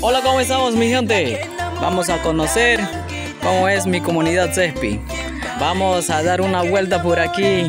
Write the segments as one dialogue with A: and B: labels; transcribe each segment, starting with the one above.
A: Hola, ¿cómo estamos, mi gente? Vamos a conocer cómo es mi comunidad Cespi. Vamos a dar una vuelta por aquí.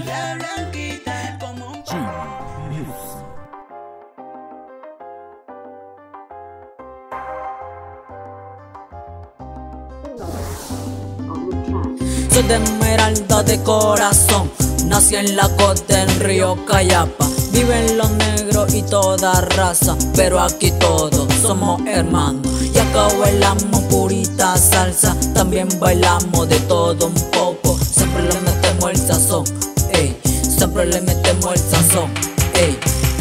B: Soy de Esmeralda de corazón, nací en la costa en Río Cayapa. Viven los negros y toda raza, pero aquí todos somos hermanos. Y acá bailamos purita salsa, también bailamos de todo un poco. Siempre le metemos el sazón, ey, siempre le metemos el sazón, ey.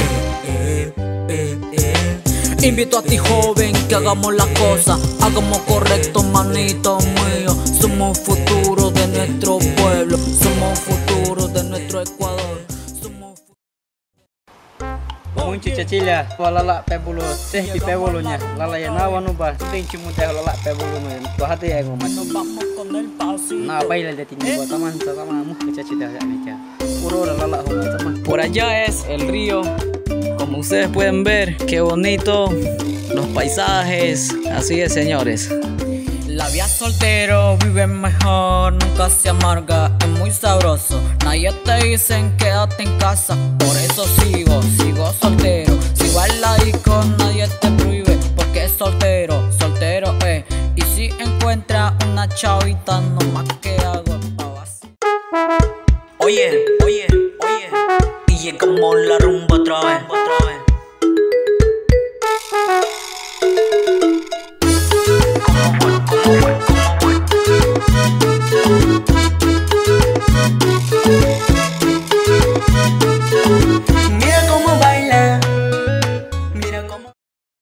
B: Invito a ti joven que hagamos las cosas, hagamos correcto, manito mío. Somos futuro de nuestro pueblo, somos futuro de nuestro Ecuador.
C: Munci cacilya, lala pebulu, Cespi pebulunya, lala ya nawa nuba, tenci muda lala pebulu men, tuh hati ya ngomat. Nah, baila de tinggi buat teman, sama mu cacilya ya nika. Puro lala homa teman.
A: Por allá es el río. Como ustedes pueden ver, qué bonito los paisajes. Así es, señores.
B: La vida soltero vive mejor, nunca se amarga, es muy sabroso. Nadie te dicen quédate en casa, por eso sigo soltero. Sigo al laico, nadie te prohíbe, porque es soltero, soltero es. Y si encuentras una chavita, no más que hago pa' vacilar. Oye, y llegamos la rumba otra vez.